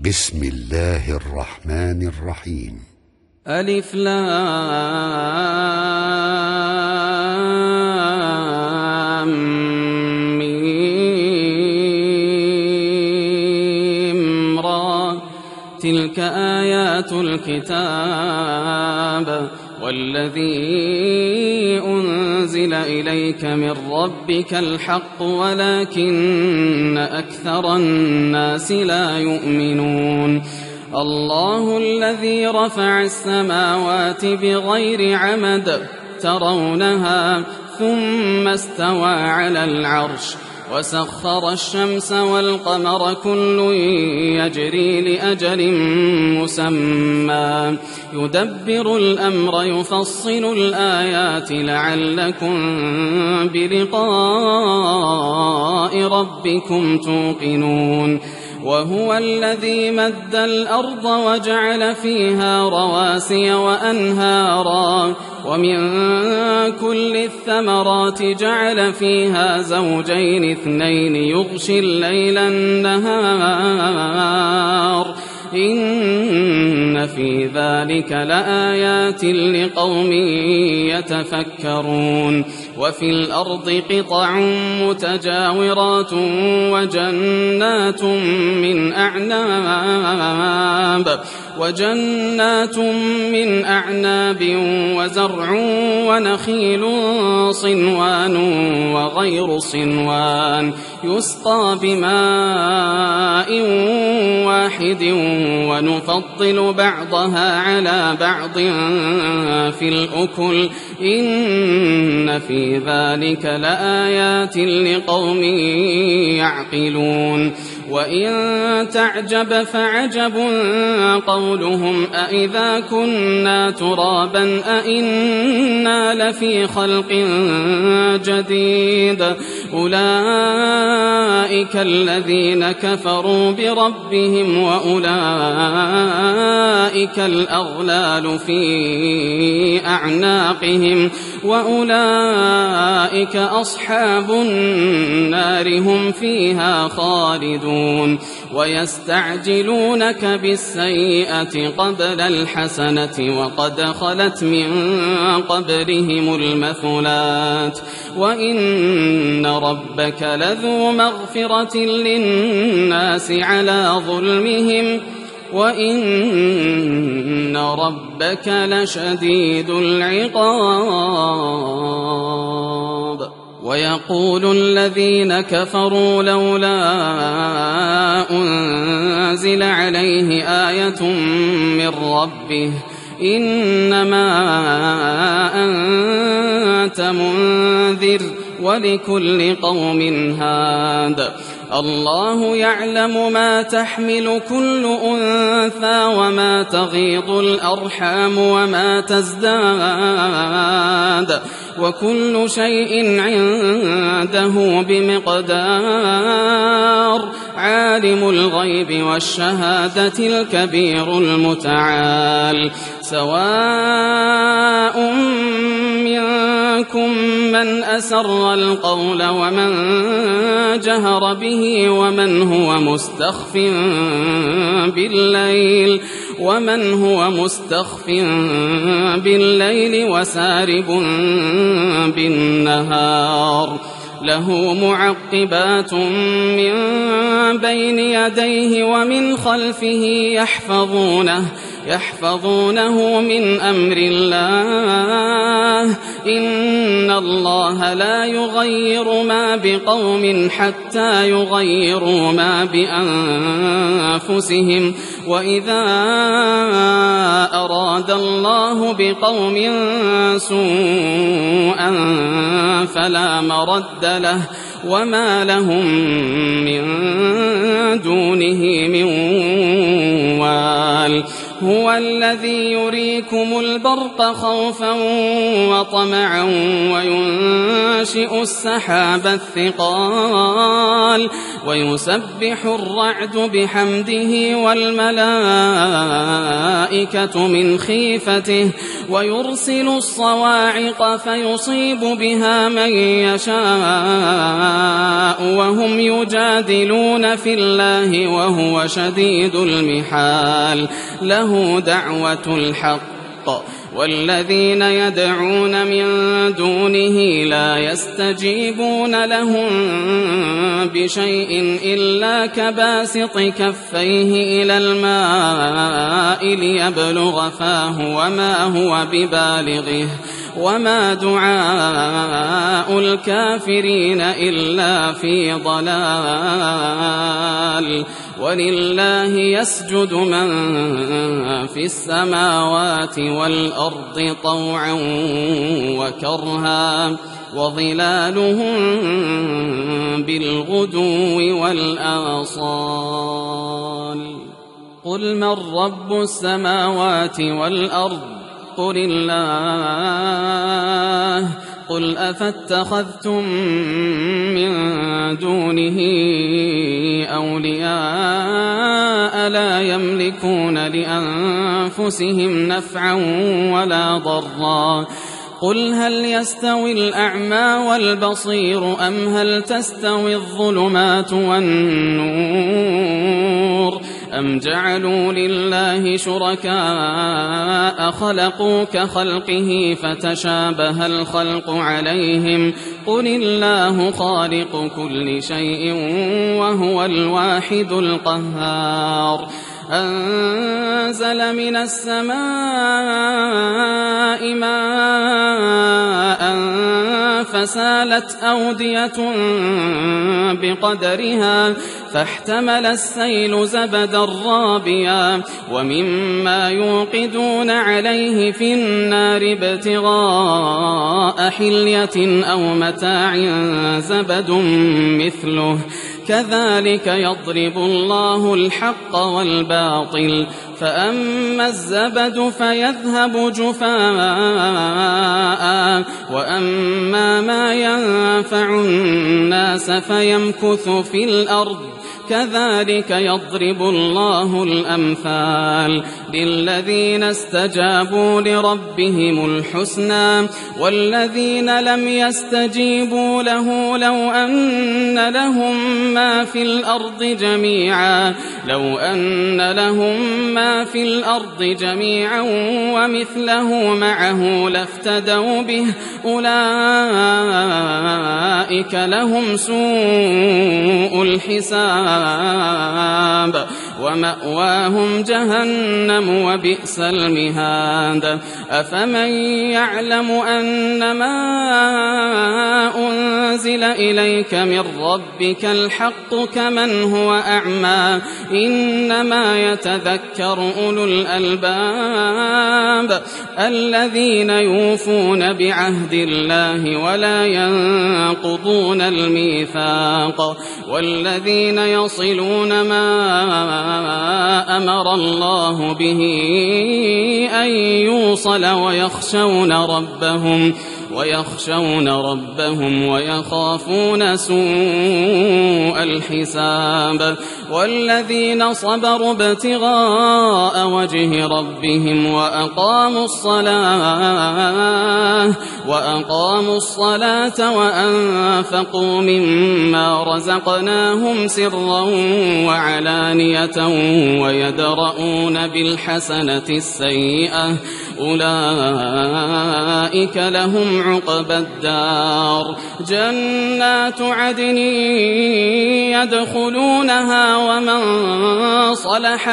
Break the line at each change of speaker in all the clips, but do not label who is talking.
بسم الله الرحمن الرحيم.
ألف لام ميم را، تلك آيات الكتاب والذي أنزل إليك من ربك الحق ولكن أكثر الناس لا يؤمنون. الله الذي رفع السماوات بغير عمد ترونها ثم استوى على العرش وسخر الشمس والقمر كل يجري لأجل مسمى يدبر الأمر يفصل الآيات لعلكم بلقاء ربكم توقنون. وهو الذي مد الأرض وجعل فيها رواسي وأنهارا ومن كل الثمرات جعل فيها زوجين اثنين يغشي الليل النهار إن في ذلك لآيات لقوم يتفكرون. وفي الأرض قطع متجاورات وجنات من أعناب وزرع ونخيل صنوان وغير صنوان يسقى بماء واحد ونفضل بعضها على بعض في الأكل إن في ذلك لآيات لقوم يعقلون. وإن تعجب فعجب قولهم أإذا كنا ترابا أإنا لفي خلق جديد أولئك الذين كفروا بربهم وأولئك الأغلال في أعناقهم وأولئك أصحاب النار هم فيها خالدون. ويستعجلونك بالسيئة قبل الحسنة وقد خلت من قبلهم المثلات وإن ربك لذو مغفرة للناس على ظلمهم وإن ربك لشديد العقاب. ويقول الذين كفروا لولا أنزل عليه آية من ربه إنما أنت منذر ولكل قوم هاد. الله يعلم ما تحمل كل أنثى وما تغيض الأرحام وما تزداد وكل شيء عنده بمقدار. عالم الغيب والشهادة الكبير المتعال. سواء منكم من أسر القول ومن جهر به ومن هو مستخف بالليل وسارب بالنهار. له معقبات من بين يديه ومن خلفه يحفظونه من أمر الله. إن الله لا يغير ما بقوم حتى يغيروا ما بأنفسهم وإذا أراد الله بقوم سوءا فلا مرد له وما لهم من دونه من وال. هو الذي يريكم البرق خوفا وطمعا وينشئ السحاب الثقال ويسبح الرعد بحمده والملائكة من خيفته ويرسل الصواعق فيصيب بها من يشاء وهم يجادلون في الله وهو شديد المحال له دعوة الحق والذين يدعون من دونه لا يستجيبون لهم بشيء إلا كباسط كفيه إلى الماء ليبلغ فاه وما هو ببالغه وما دعاء الكافرين إلا في ضلال ولله يسجد من في السماوات والأرض طوعا وكرها وظلالهم بالغدو والآصال قل من رب السماوات والأرض قل الله قل أفاتخذتم من دونه أولياء لا يملكون لأنفسهم نفعا ولا ضرا قل هل يستوي الأعمى والبصير أم هل تستوي الظلمات والنور أم جعلوا لله شركاء خلقوا كخلقه فتشابه الخلق عليهم قل الله خالق كل شيء وهو الواحد القهار أنزل من السماء ماء فسالت أودية بقدرها فاحتمل السيل زبدا رابيا ومما يوقدون عليه في النار ابتغاء حلية أو متاع زبد مثله كذلك يضرب الله الحق والباطل فأما الزبد فيذهب جفاء وأما ما ينفع الناس فيمكث في الأرض كذلك يضرب الله الأمثال للذين استجابوا لربهم الحسنى والذين لم يستجيبوا له لو أن لهم ما في الأرض جميعا ومثله معه لافتدوا به أولئك لهم سوء الحساب ومأواهم جهنم وبئس المهاد أفمن يعلم أنما أنزل إليك من ربك الحق كمن هو أعمى إنما يتذكر أولو الألباب الذين يوفون بعهد الله ولا ينقضون الميثاق والذين يصلون ما أمر الله به أن يوصل ويخشون ربهم ويخافون سوء الحساب والذين صبروا ابتغاء وجه ربهم وأقاموا الصلاة وأنفقوا مما رزقناهم سرا وعلانية ويدرؤون بالحسنة السيئة أولئك لهم عقبى الدار جنات عدن يدخلونها ومن صلح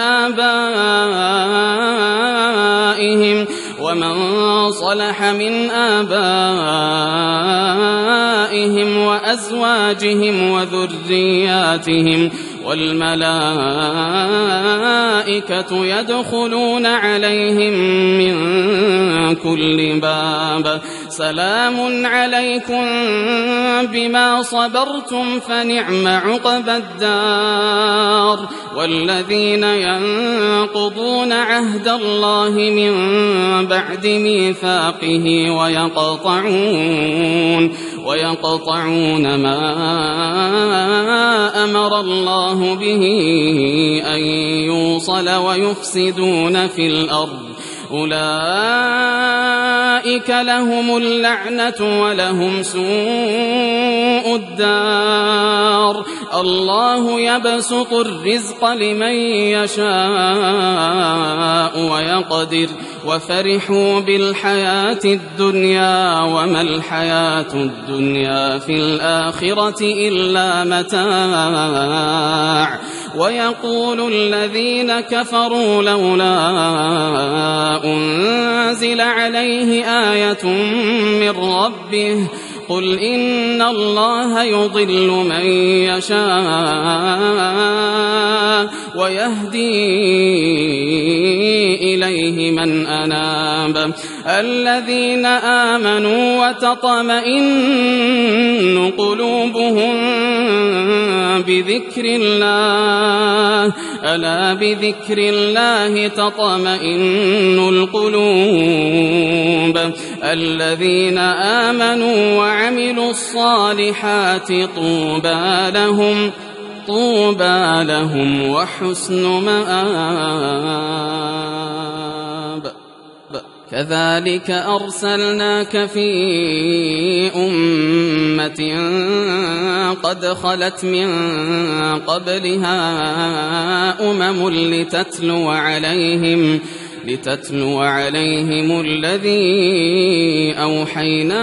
من آبائهم وأزواجهم وذرياتهم والملائكة والملائكة يدخلون عليهم من كل باب سلام عليكم بما صبرتم فنعم عقبى الدار. والذين ينقضون عهد الله من بعد ميثاقه ويقطعون ما أمر الله به أن يوصل ويفسدون في الأرض أولئك لهم اللعنة ولهم سوء الدار. الله يبسط الرزق لمن يشاء ويقدر وفرحوا بالحياة الدنيا وما الحياة الدنيا في الآخرة إلا متاع. ويقول الذين كفروا لولا أنزل عليه آية من ربه قل إن الله يضل من يشاء ويهدي إليه من أناب. الذين آمنوا وتطمئن قلوبهم بذكر الله ألا بذكر الله تطمئن القلوب. الذين آمنوا وعملوا الصالحات طوبى لهم وحسن مآب. كذلك أرسلناك في أمة قد خلت من قبلها لتتلو عليهم الذي أوحينا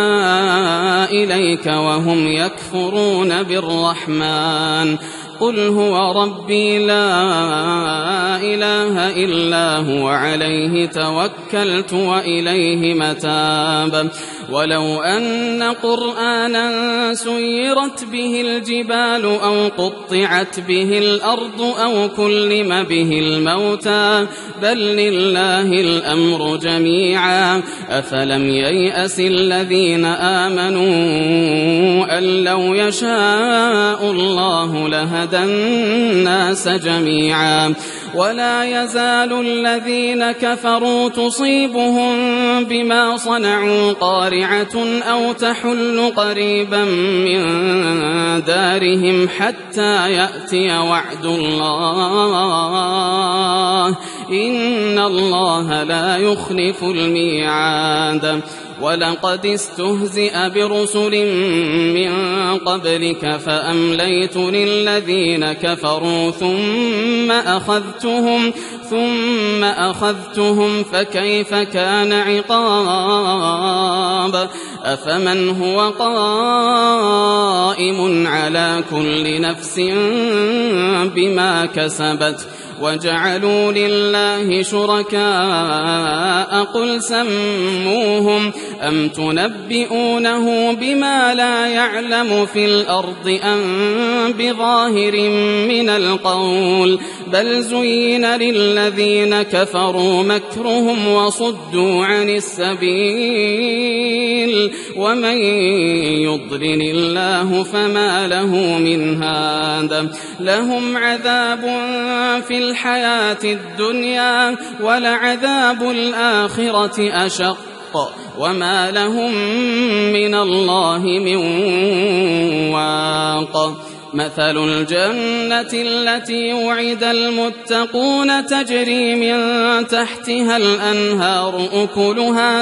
إليك وهم يكفرون بالرحمن قل هو ربي لا إله إلا هو عليه توكلت وإليه متاب. ولو أن قرآنا سيرت به الجبال أو قطعت به الأرض أو كلم به الموتى بل لله الأمر جميعا أفلم ييأس الذين آمنوا أن لو يشاء الله لهدى الناس جميعا. ولا يزال الذين كفروا تصيبهم بما صنعوا قارعة أو تحل قريبا من دارهم حتى يأتي وعد الله إن الله لا يخلف الميعاد. ولقد استهزئ برسل من قبلك فأمليت للذين كفروا ثم أخذتهم فكيف كان عقاب. أفمن هو قائم على كل نفس بما كسبت وجعلوا لله شركاء قل سموهم أم تنبئونه بما لا يعلم في الأرض أم بظاهر من القول بل زين للذين كفروا مكرهم وصدوا عن السبيل ومن يضلل الله فما له من هاد. لهم عذاب في الحياة الدنيا ولعذاب الآخرة أشق وما لهم من الله من واق. مثل الجنة التي وعد المتقون تجري من تحتها الأنهار أكلها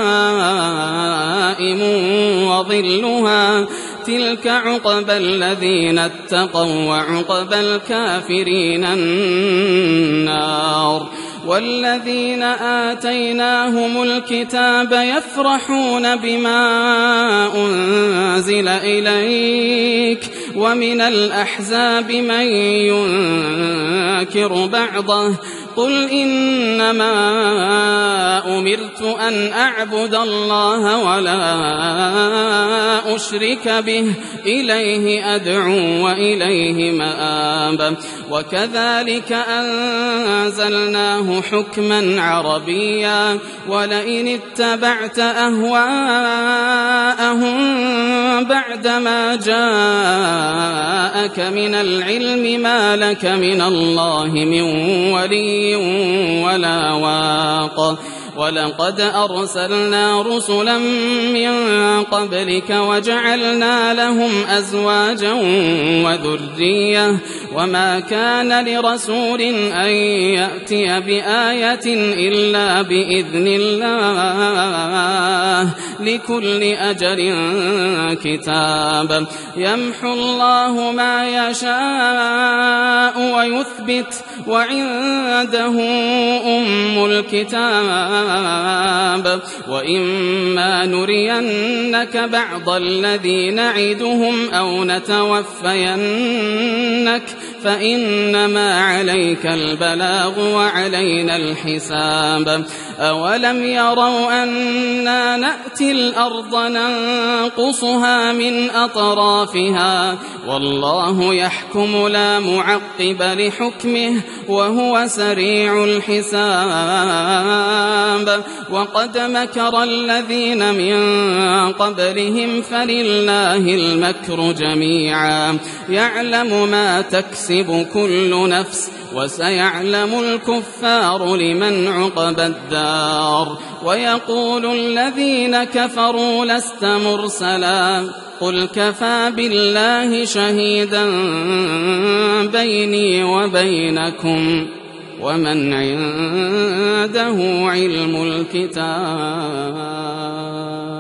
دائم وظلها تلك عقبى الذين اتقوا وعقبى الكافرين النار. والذين آتيناهم الكتاب يفرحون بما أنزل إليك ومن الأحزاب من ينكر بعضه قل إنما أمرت أن أعبد الله ولا أشرك به إليه أدعو وإليه مآب وكذلك أنزلناه حكما عربيا ولئن اتبعت أهواءهم بعدما جاءك من العلم ما لك من الله من ولي ولا واق ولقد أرسلنا رسلا من قبلك وجعلنا لهم أزواجا وذرية وما كان لرسول أن يأتي بآية إلا بإذن الله لكل أجل كتاب يمحو الله ما يشاء ويثبت وعنده أم الكتاب وإما نرينك بعض الذي نعدهم أو نتوفينك فإنما عليك البلاغ وعلينا الحساب أولم يروا أنا نأتي الأرض ننقصها من أطرافها والله يحكم لا معقب لحكمه وهو سريع الحساب وقد مكر الذين من قبلهم فلله المكر جميعا يعلم ما تكسب كل نفس وسيعلم الكفار لمن عقبى الدار ويقول الذين كفروا لست مرسلا قل كفى بالله شهيدا بيني وبينكم ومن عنده علم الكتاب